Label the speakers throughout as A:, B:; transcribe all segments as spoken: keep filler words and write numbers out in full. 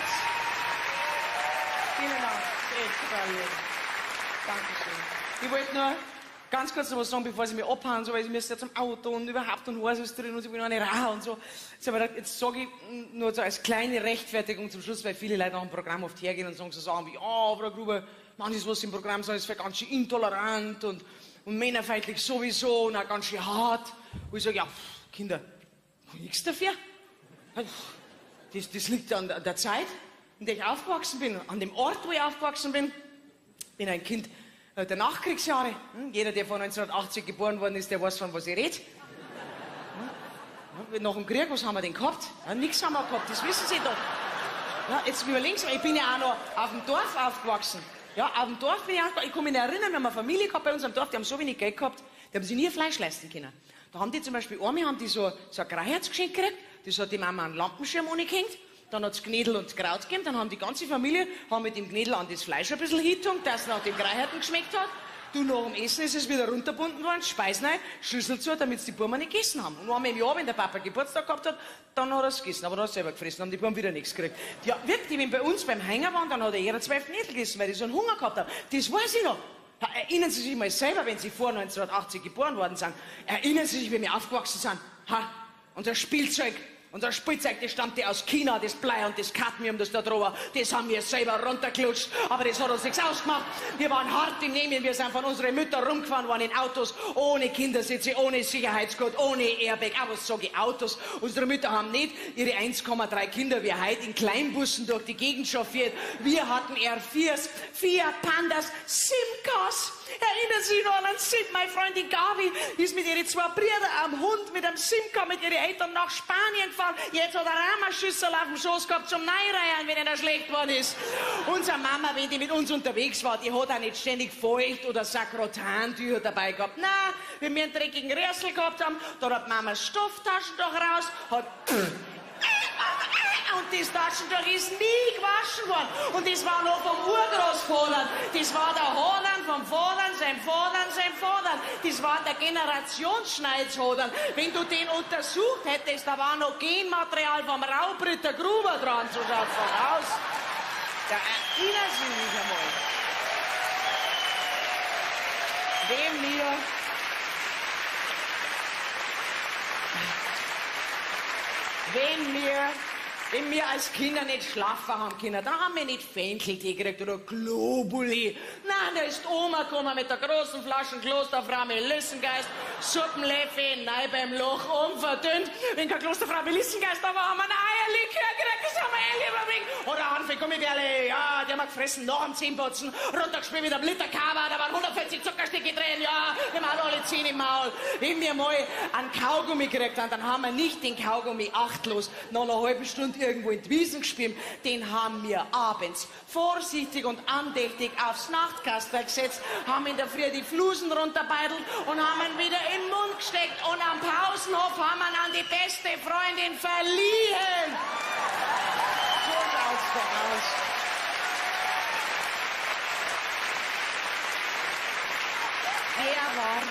A: Vielen Dank. Das ist echt total lieb. Dankeschön. Ich wollte nur ganz kurz noch was sagen, bevor sie mich abhauen, so, weil sie müssen ja zum Auto und überhaupt und Hose ist drin und sie will noch eine Rauch und so. Jetzt, aber jetzt sage ich nur so als kleine Rechtfertigung zum Schluss, weil viele Leute nach dem Programm oft hergehen und sagen so Sachen wie, ah, Frau Gruber, manches, was im Programm sagt, ist für ganz schön intolerant und, und männerfeindlich sowieso und auch ganz schön hart. Wo ich sage, ja, pff, Kinder, nichts dafür. Das, das liegt an der Zeit, in der ich aufgewachsen bin, an dem Ort, wo ich aufgewachsen bin. Ich bin ein Kind der Nachkriegsjahre. Jeder, der von neunzehnhundertachtzig geboren worden ist, der weiß, von was ich rede. Nach dem Krieg, was haben wir denn gehabt? Ja, nichts haben wir gehabt, das wissen Sie doch. Ja, jetzt überlegen Sie mal, ich bin ja auch noch auf dem Dorf aufgewachsen. Ja, auf dem Dorf bin ich aufgewachsen. Ich kann mich erinnern, wir haben eine Familie gehabt bei uns am Dorf, die haben so wenig Geld gehabt, die haben sich nie Fleisch leisten können. Da haben die zum Beispiel, einmal haben die so, so ein Greiherz geschenkt gekriegt, das hat die Mama einen Lampenschirm angehängt. Dann hat's Gnädel und Kraut gegeben, dann haben die ganze Familie haben mit dem Gnädel an das Fleisch ein bisschen hingetunkt, dass es nach dem Greiherten geschmeckt hat. Du, nach dem Essen ist es wieder runtergebunden worden, Speisen rein, Schüssel zu, damit die Buben nicht gegessen haben. Und einmal im Jahr, wenn der Papa Geburtstag gehabt hat, dann hat er es gegessen, aber dann hat er selber gefressen, haben die Buben wieder nichts gekriegt. Ja, wirklich, wenn bei uns beim Hänger waren, dann hat er jeder zwölf Gnädel gegessen, weil die so einen Hunger gehabt haben. Das weiß ich noch. Erinnern Sie sich mal selber, wenn Sie vor neunzehnhundertachtzig geboren worden sind, erinnern Sie sich, wie wir aufgewachsen sind. Ha, unser Spielzeug. Unser Spielzeug, das stammte aus China, das Blei und das Cadmium, das da drüber, das haben wir selber runtergelutscht, aber das hat uns nichts ausgemacht. Wir waren hart im Nehmen, wir sind von unseren Müttern rumgefahren, waren in Autos, ohne Kindersitze, ohne Sicherheitsgurt, ohne Airbag, aber was sage ich, Autos. Unsere Mütter haben nicht ihre eins Komma drei Kinder wie heute in Kleinbussen durch die Gegend chauffiert. Wir hatten R viers, Fiat Pandas, Simcas. Erinnern Sie sich noch an einen Sim? Meine Freundin Gabi ist mit ihren zwei Brüdern am Hund mit einem Simca mit ihren Eltern nach Spanien gefahren. Jetzt hat er auch eine Schüssel auf dem Schoß gehabt zum Neireihen, wenn er schlecht geworden ist. Unsere Mama, wenn die mit uns unterwegs war, die hat auch nicht ständig Feucht oder Sakrotantücher dabei gehabt. Nein, wenn wir einen dreckigen Rössel gehabt haben, da hat Mama das Stofftaschentuch raus, hat und das Taschentuch ist nie gewaschen worden. Und das war noch vom Urgroßvater. Das war der Hodern vom Vatern, sein Vatern, sein Vater. Das war der Generationsschneidhodern. Wenn du den untersucht hättest, da war noch Genmaterial vom Raubritter Gruber dran, so schaut es aus. Da erinnern Sie sich einmal. Wem mir Wenn wir, wenn wir als Kinder nicht schlafen haben können, dann haben wir nicht Fencheltee gekriegt oder Globuli. Nein, da ist Oma gekommen mit der großen Flasche Klosterfrau Melissengeist, Suppenleffe, nein beim Loch, unverdünnt. Wenn kein Klosterfrau Melissengeist da war, haben wir ein Eierlikör gekriegt, das haben wir eh lieber wegen. Oder Hanfgummibärle, ja, die haben wir gefressen, nach dem Zähneputzen, runtergespielt mit einem Liter Kava, da waren hundertfünfzig Zuckerstücke drin, ja, wir haben alle zehn im Maul. Wenn wir mal einen Kaugummi gekriegt haben, dann haben wir nicht den Kaugummi achtlos nach einer halben Stunde irgendwo in die Wiesen gespielt, den haben wir abends vorsichtig und andächtig aufs Nachtkastel gesetzt, haben in der Früh die Flusen runterbeidelt und haben ihn wieder in den Mund gesteckt und am Pausenhof haben wir ihn an die beste Freundin verliehen. So schaut's doch aus. Er war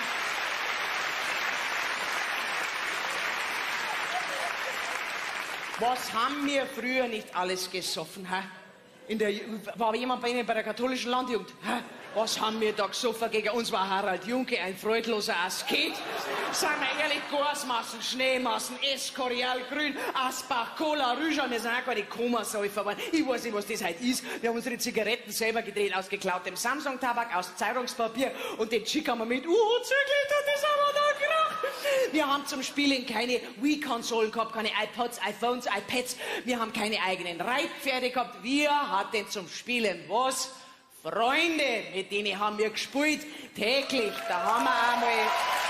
A: Was haben wir früher nicht alles gesoffen, hä? In der, war jemand bei Ihnen bei der katholischen Landjugend? Hä? Was haben wir da gesoffen? Gegen uns war Harald Junke ein freudloser Asket. Sagen wir ehrlich, Gasmassen, Schneemassen, Escorial, Grün, Asbach, Cola, Rüschel, wir sind auch gar nicht Komasäufer geworden. Ich weiß nicht, was das heute ist. Wir haben unsere Zigaretten selber gedreht aus geklautem Samsung-Tabak, aus Zeitungspapier und den Chick haben wir mit U-Zügel, das haben wir da gemacht. Wir haben zum Spielen keine Wii-Konsolen gehabt, keine iPods, iPhones, iPads. Wir haben keine eigenen Reitpferde gehabt. Wir hatten zum Spielen was? Freunde, mit denen haben wir gespielt, täglich. Da haben wir einmal...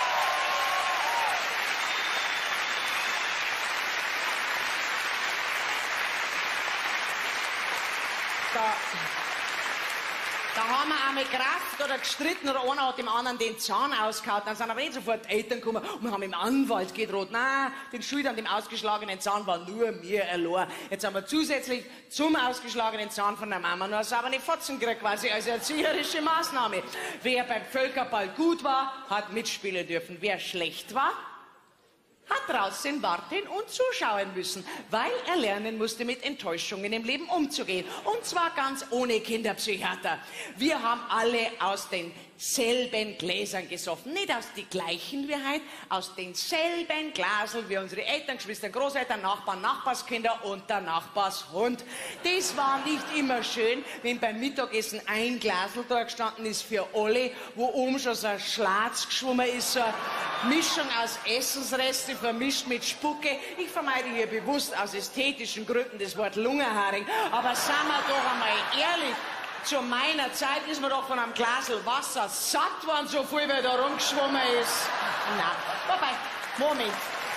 A: Da, da haben wir einmal Kraft oder gestritten oder einer hat dem anderen den Zahn ausgehauen. Dann sind aber nicht sofort die Eltern gekommen und wir haben im Anwalt gedroht. Nein, den Schuld an dem ausgeschlagenen Zahn war nur mir allein. Jetzt haben wir zusätzlich zum ausgeschlagenen Zahn von der Mama nur so eine Fotzen gekriegt, quasi als erzieherische Maßnahme. Wer beim Völkerball gut war, hat mitspielen dürfen. Wer schlecht war, hat draußen warten und zuschauen müssen, weil er lernen musste, mit Enttäuschungen im Leben umzugehen. Und zwar ganz ohne Kinderpsychiater. Wir haben alle aus denselben Gläsern gesoffen. Nicht aus die gleichen wie heute, aus denselben Glaseln wie unsere Eltern, Geschwister, Großeltern, Nachbarn, Nachbarskinder und der Nachbarshund. Das war nicht immer schön, wenn beim Mittagessen ein Glasel da gestanden ist für alle, wo oben schon so ein Schlatz geschwommen ist, so eine Mischung aus Essensreste vermischt mit Spucke. Ich vermeide hier bewusst aus ästhetischen Gründen das Wort Lungenharing. Aber seien wir doch einmal ehrlich, zu meiner Zeit ist man doch von einem Glasel Wasser satt worden, so viel wie da rumgeschwommen ist. Na, wobei, Moment.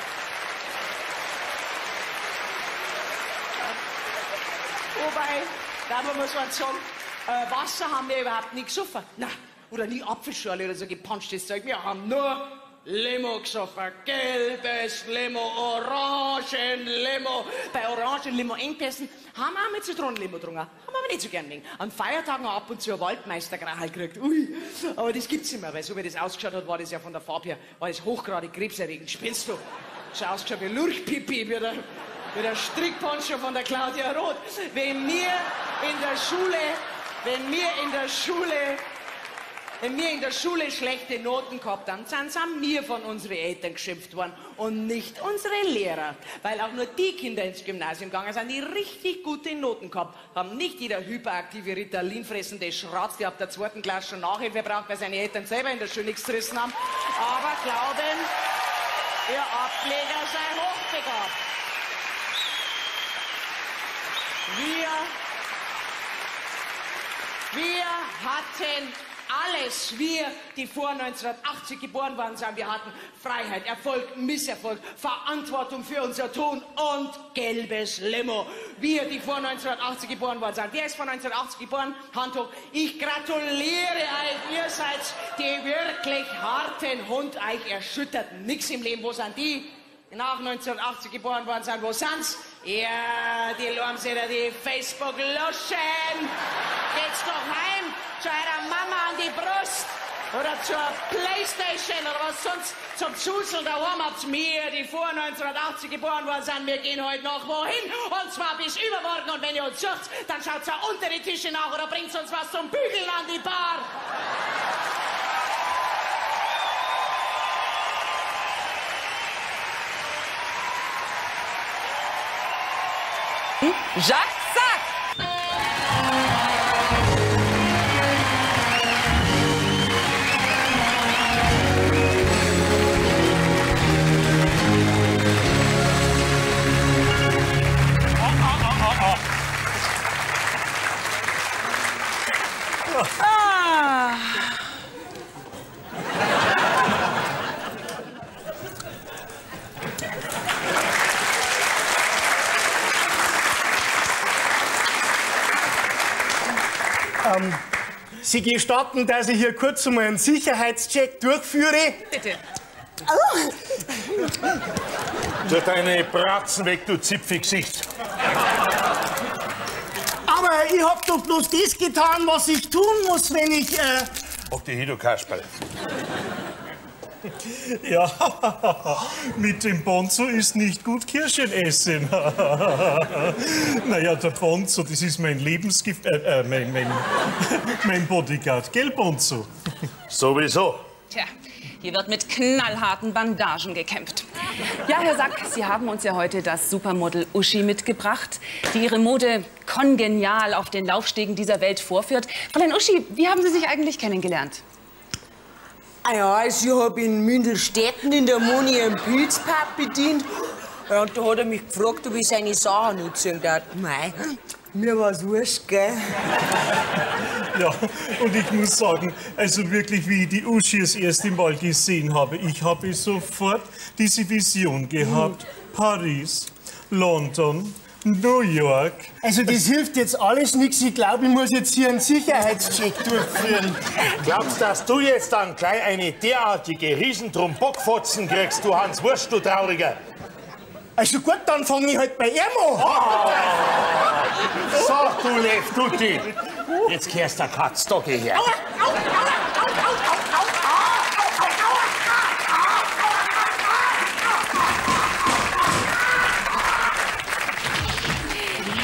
A: Wobei, da muss man sagen, äh, Wasser haben wir überhaupt nie gesoffen. Na, oder nie Apfelschorle oder so gepanschtes Zeug. Wir haben nur Limo gesoffen, gelbes Limo, Orangenlimo. Bei Orangenlimo-Engpässen haben wir auch mit Zitronenlimo getrunken. Haben wir aber nicht so gern wegen. An Feiertagen ab und zu ein Waldmeistergrachel gekriegt. Ui, aber das gibt's nicht mehr, weil so wie das ausgeschaut hat, war das ja von der Farbe her, war das hochgradig krebserregend. Spinnst du? Schau ausgeschaut wie Lurchpipi, wie der, wie der Strickponcho von der Claudia Roth. Wenn wir in der Schule, wenn wir in der Schule Wenn wir in der Schule schlechte Noten gehabt haben, dann sind wir von unseren Eltern geschimpft worden und nicht unsere Lehrer. Weil auch nur die Kinder ins Gymnasium gegangen sind, die richtig gute Noten gehabt haben. Nicht jeder hyperaktive, Ritalin-fressende Schratz, der ab der zweiten Klasse schon Nachhilfe braucht, weil seine Eltern selber in der Schule nichts gerissen haben. Aber glauben, ihr Ableger sei hochbegabt. Wir, wir hatten alles, wir, die vor neunzehnhundertachtzig geboren worden sind, wir hatten Freiheit, Erfolg, Misserfolg, Verantwortung für unser Tun und gelbes Limo. Wir, die vor neunzehnhundertachtzig geboren worden sind. Wer ist vor neunzehnhundertachtzig geboren? Hand hoch. Ich gratuliere euch, ihr seid die wirklich harten Hund euch erschütterten. Nix im Leben. Wo sind die, die nach neunzehnhundertachtzig geboren worden sind? Wo sind's? Ja, die Lormsäder, die Facebook löschen. Geht's doch heim zu eurer Mama an die Brust oder zur Playstation oder was sonst zum Zuseln daheim habt. Wir, die vor neunzehnhundertachtzig geboren worden sind, wir gehen heute noch wohin und zwar bis übermorgen. Und wenn ihr uns sucht, dann schaut's auch unter die Tische nach oder bringt uns was zum Bügeln an die Bar.
B: Jacques Sack! Ah.
C: Ähm, Sie gestatten, dass ich hier kurz einmal einen Sicherheitscheck durchführe?
B: Bitte.
D: Tu deine Bratzen weg, du Zipfelgesicht.
C: Aber ich hab doch bloß das getan, was ich tun muss, wenn ich, äh...
D: Ach, die Hido Kasperl.
E: Ja, mit dem Bonzo ist nicht gut Kirschen essen. Naja, der Bonzo, das ist mein Lebensgef... Äh, äh, mein, mein, mein Bodyguard, gell, Bonzo?
D: Sowieso.
B: Tja, hier wird mit knallharten Bandagen gekämpft. Ja, Herr Sack, Sie haben uns ja heute das Supermodel Uschi mitgebracht, die ihre Mode kongenial auf den Laufstegen dieser Welt vorführt. Fräulein Uschi, wie haben Sie sich eigentlich kennengelernt?
F: Ah ja, also ich hab in Mündelstetten in der Moni einen Pilzpub bedient. Ja, und da hat er mich gefragt, ob ich seine Sachen nutzen darf. Mei, mir war's wurscht, gell?
E: Ja, und ich muss sagen, also wirklich, wie ich die Uschi das erste Mal gesehen habe, ich habe sofort diese Vision gehabt. Paris, London, New York.
C: Also das hilft jetzt alles nichts. Ich glaube, ich muss jetzt hier einen Sicherheitscheck durchführen.
D: Glaubst, dass du jetzt dann gleich eine derartige Riesentrum-Bockfotzen kriegst, du Hans Wurst, du Trauriger?
C: Also gut, dann fange ich halt bei ihm an.
D: So, du Lev Tutti. Jetzt kehrst der Katz, da geh her.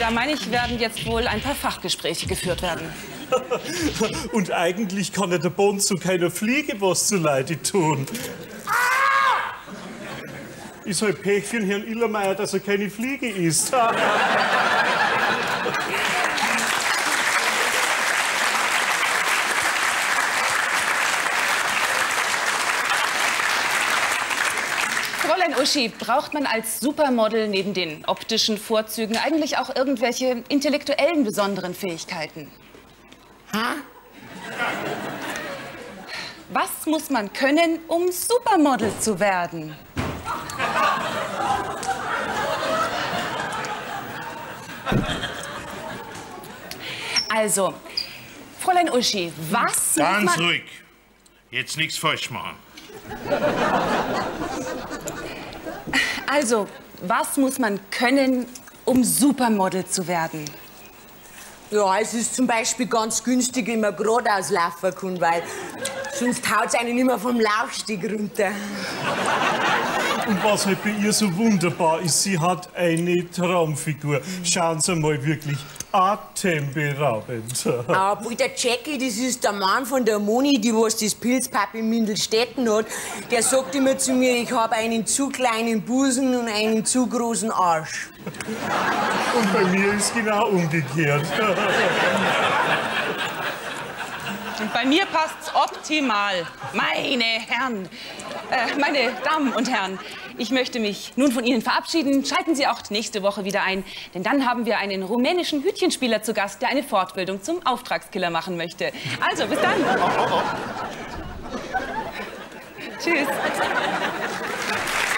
B: Da meine ich, werden jetzt wohl ein paar Fachgespräche geführt werden.
E: Und eigentlich kann ja der Bond zu keiner Fliege was zuleide tun. Ist halt Pech für den Herrn Illermeier, dass er keine Fliege ist.
B: Fräulein Uschi, braucht man als Supermodel neben den optischen Vorzügen eigentlich auch irgendwelche intellektuellen besonderen Fähigkeiten?
F: Ha?
B: Was muss man können, um Supermodel zu werden? Also, Fräulein Uschi, was
D: Ganz
B: muss man...
D: ruhig. Jetzt nichts falsch machen.
B: Also, was muss man können, um Supermodel zu werden?
F: Ja, es ist zum Beispiel ganz günstig, wenn man geradeaus laufen kann, weil sonst haut's einen immer vom Laufsteg runter.
E: Und was halt bei ihr so wunderbar ist, sie hat eine Traumfigur. Schauen Sie mal, wirklich atemberaubend.
F: Aber der Jackie, das ist der Mann von der Moni, die was das Pilzpapp in Mindelstetten hat, der sagt immer zu mir, ich habe einen zu kleinen Busen und einen zu großen Arsch.
E: Und bei mir ist genau umgekehrt.
B: Und bei mir passt's optimal. Meine Herren, äh, meine Damen und Herren, ich möchte mich nun von Ihnen verabschieden. Schalten Sie auch nächste Woche wieder ein, denn dann haben wir einen rumänischen Hütchenspieler zu Gast, der eine Fortbildung zum Auftragskiller machen möchte. Also, bis dann. Tschüss.